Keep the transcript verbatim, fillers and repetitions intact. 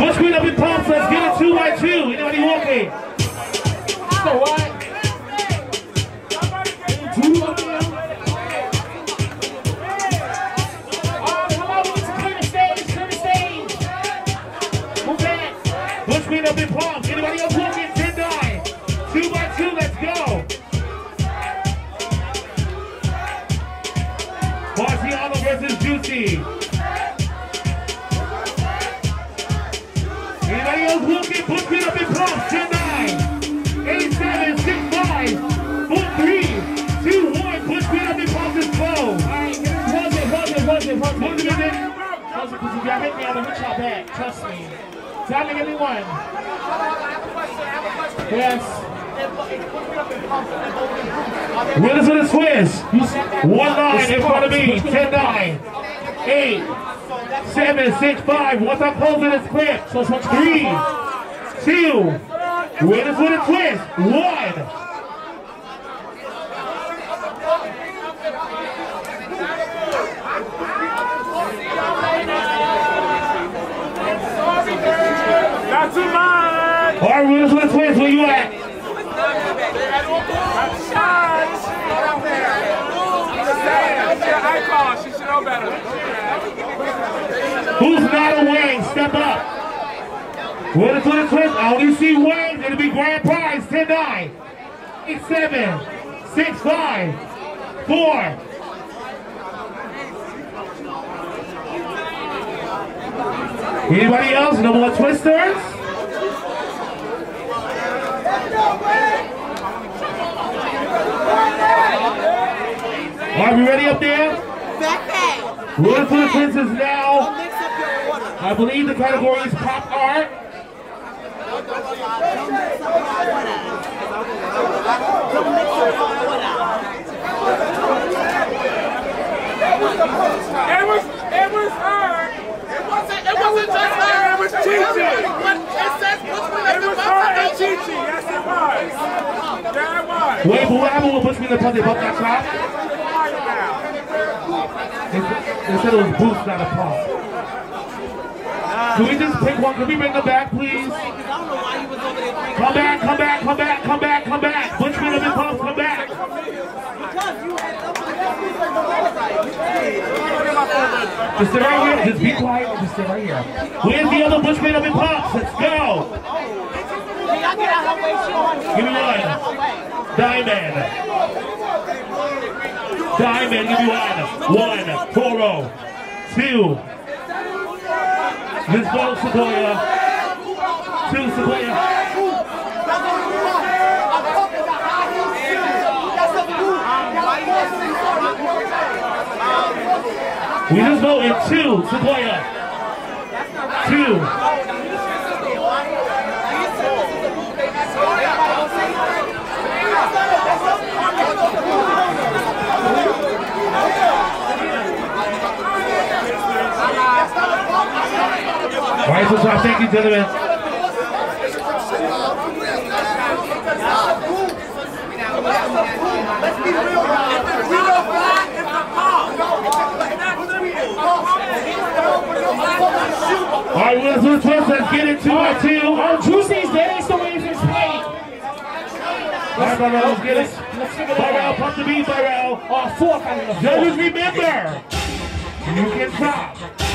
Push me up in pumps. Let's get it two by two. Anybody walking? So what? Two up there. Up in palms. Anybody else walking? ten nine. two by two, let's go. Marciano versus Juicy. Anybody else walking? Push me up in palms. ten nine. eight seven, six five, four three, two one. Push me up in palms is closed. Alright, was it, was it, was it, was it, was it, was it, because if y'all hit me, I'm gonna hit y'all back. Trust me. Time to give me one. Yes. Winners of the Swiss. One line in front of me. ten nine. eight. seven. six. five. Once I close it, it's quick. three. two. Winners with a twist. one. Not too much! All right, winners with a twist, where you at? Shots! Just saying, she's an icon, she should know better. Who's not a Wayne? Step up. Winners with a twist, I only see Wayne, it'll be grand prize, ten nine. eight seven, six five, four. Anybody else? No more twisters? Are we ready up there? Winners for the Princess now. I believe the category is pop art. It was, it was her. It wasn't, it wasn't just her. It was Chi-Chi. It was her and Chi-Chi. Yes, it was. Yeah, it was. Wait, but what happened when Push Me in the Puppy Pop that top? They said it was boost, not a pop. Can we just pick one? Can we bring them back, please? Come back, come back, come back, come back, come back. Push Me in the Pump, come back. Just stay right here. Just be quiet and just stay right here. Where's the other Bushman up in Pops? Let's go. Give me one. Diamond. Diamond, give me one. One. Toro. Two. Miss Vogue Sequoia. Two Sequoia. We just voted two, Sequoia. Two. All right, so thank you, gentlemen. Let's be real. All right, let's do the twist. Let's get it two by two. Oh, Juicy's there. He's the way he's playing. All right, Barrel, let's get it. Barrel, pump the beat, Barrel. Oh, fourth. Judges, remember, you can stop.